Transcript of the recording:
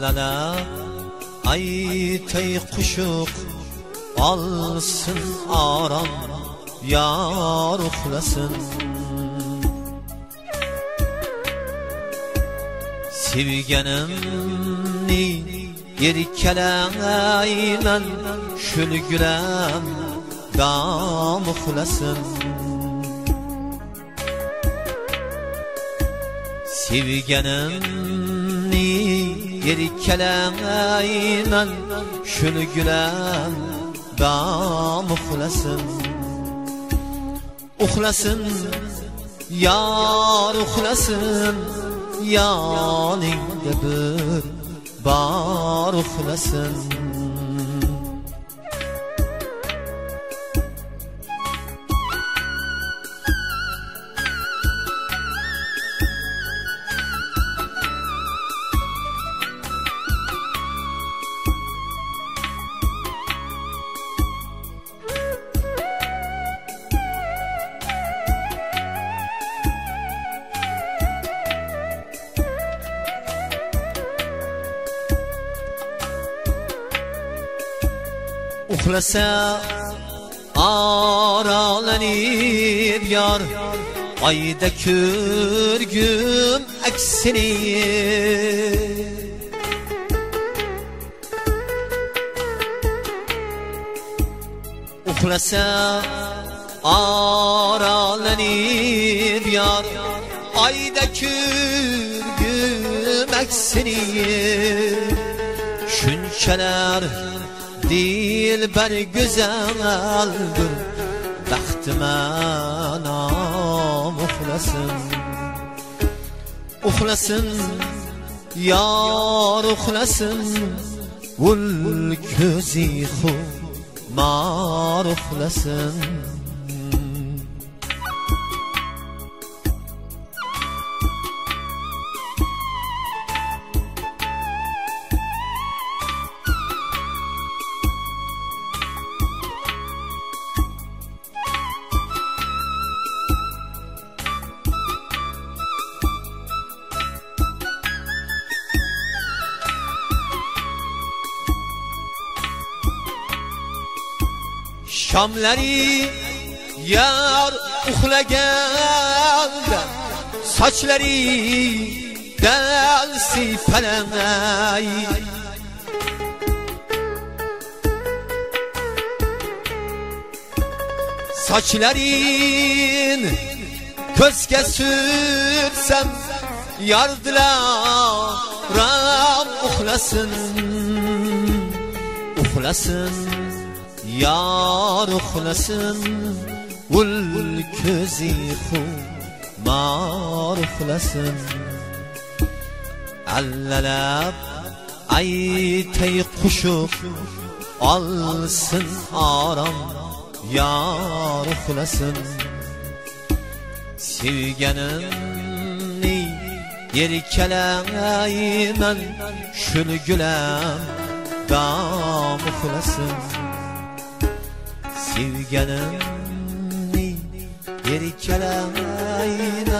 Allala aytay kuşuk alsın aram yar uxlasın. Sevgenimni yerkelayman şülgülem dam uxlasın. Sevgenimni yerkelayman şülgülem dam uxlasın. Uxlasın yar uxlasın, yaningda bir bar uxlasın. Uxlasa aralanıp yar ayda körgüm aksini. Uxlasa aralanıp yar ayda körgüm aksini. Şunçalar dilber güzeldir, baxtıma nam uxlasın. Uxlasın yar uxlasın, ul ko'zi xumar uxlasın. Şamları yar uxlaganda saçları del siypalanay. Saçların közge sürsem yardılar uxlasın. Uxlasın yar uxlasın, ul ko'zi xumar uxlasın. Allalab aytay kuşuk alsın aram yar uxlasın. Sevgenimni yerkelayman şülgülem dam uxlasın. Sevgenimni yerkelayman